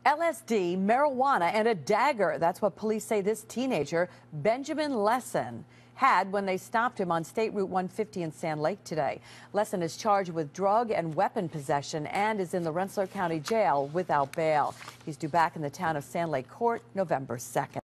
LSD, marijuana, and a dagger. That's what police say this teenager, Benjamin Lesson, had when they stopped him on State Route 150 in Sand Lake today. Lesson is charged with drug and weapon possession and is in the Rensselaer County Jail without bail. He's due back in the town of Sand Lake Court November 2nd.